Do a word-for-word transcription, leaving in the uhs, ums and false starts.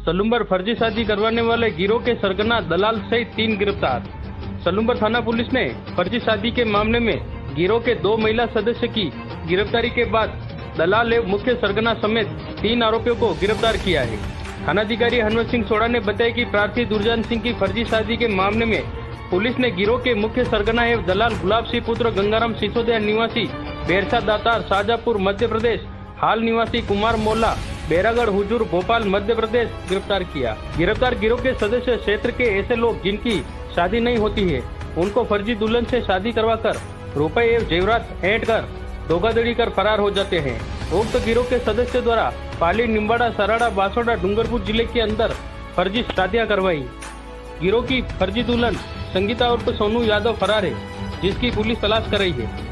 सलूम्बर फर्जी शादी करवाने वाले गिरोह के सरगना दलाल सहित तीन गिरफ्तार। सलूम्बर थाना पुलिस ने फर्जी शादी के मामले में गिरोह के दो महिला सदस्य की गिरफ्तारी के बाद दलाल एवं मुख्य सरगना समेत तीन आरोपियों को गिरफ्तार किया है। थानाधिकारी हनुमत सिंह सोढ़ा ने बताया कि प्रार्थी दुर्जन सिंह की फर्जी शादी के मामले में पुलिस ने गिरोह के मुख्य सरगना एवं दलाल गुलाब सिंह पुत्र गंगाराम सिसोदिया निवासी बेरसा दातार शाजापुर मध्य प्रदेश, हाल निवासी कुमार मोला बैरागढ़ हुजूर भोपाल मध्य प्रदेश गिरफ्तार किया। गिरफ्तार गिरोह के सदस्य क्षेत्र के ऐसे लोग जिनकी शादी नहीं होती है उनको फर्जी दुल्हन से शादी करवाकर रुपए एवं जेवरात ऐंठ कर धोखाधड़ी कर फरार हो जाते हैं। उक्त तो गिरोह के सदस्य द्वारा पाली, निम्बाड़ा, सराड़ा, बांसवाड़ा, डूंगरपुर जिले के अंदर फर्जी शादियां करवाई। गिरोह की फर्जी दुल्हन संगीता उर्फ सोनू यादव फरार है, जिसकी पुलिस तलाश कर रही है।